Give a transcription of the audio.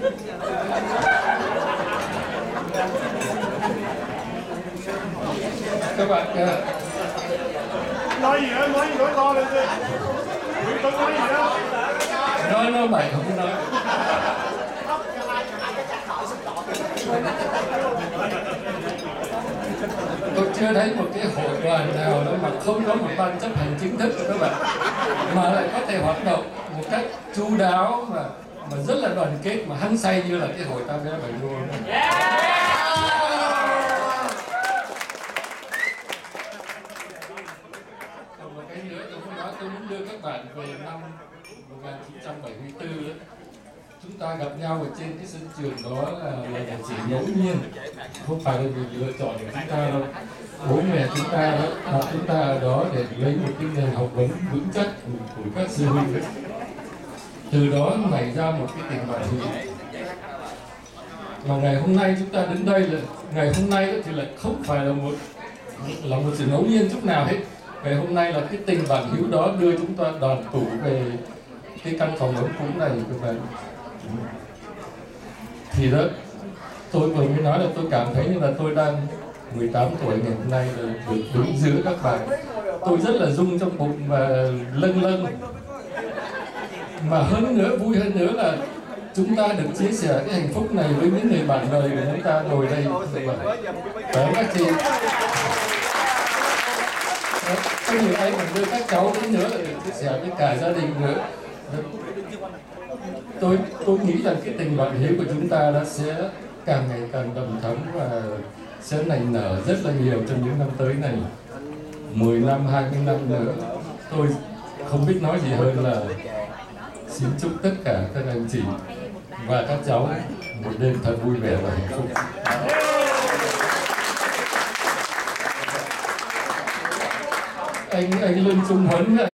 Các bạn nói gì đó, nói to lên đi. Tôi nói gì đó. nói mày không nói. Tôi chưa thấy một cái hội đoàn nào đó mà không có một ban chấp hành chính thức của các bạn, mà lại có thể hoạt động một cách chu đáo mà rất là đoàn kết mà hăng say như là cái hội Tam Bé Bảy Đua. Còn một cái nữa tôi muốn nói, tôi muốn đưa các bạn về năm 1974 đó. Chúng ta gặp nhau ở trên cái sân trường đó là một sự ngẫu nhiên, không phải là vì lựa chọn của chúng ta đâu. Bố mẹ chúng ta đó đặt chúng ta ở đó để lấy một cái nền học vấn vững chắc của các sư huynh. Từ đó nảy ra một cái tình bạn hữu. Mà ngày hôm nay chúng ta đến đây là ngày hôm nay thì lại không phải là một sự ngẫu nhiên chút nào hết. Ngày hôm nay là cái tình bạn hữu đó đưa chúng ta đoàn tụ về cái căn phòng ấm cúng này các bạn. Thì đó, tôi vừa mới nói là tôi cảm thấy như là tôi đang 18 tuổi ngày hôm nay là được đứng giữa các bạn. Tôi rất là rung trong bụng và lâng lâng. Mà hơn nữa, vui hơn nữa là chúng ta được chia sẻ cái hạnh phúc này với những người bạn đời của chúng ta ngồi đây. Phải không các chị? Có nhiều anh còn đưa các cháu đến nữa để chia sẻ với cả gia đình nữa. Tôi nghĩ rằng cái tình bạn hiếu của chúng ta đã sẽ càng ngày càng đậm thấm và sẽ nảy nở rất là nhiều trong những năm tới này. 10 năm, 20 năm nữa, tôi không biết nói gì hơn là xin chúc tất cả các anh chị và các cháu một đêm thật vui vẻ và hạnh phúc. Anh Lương Trung Huấn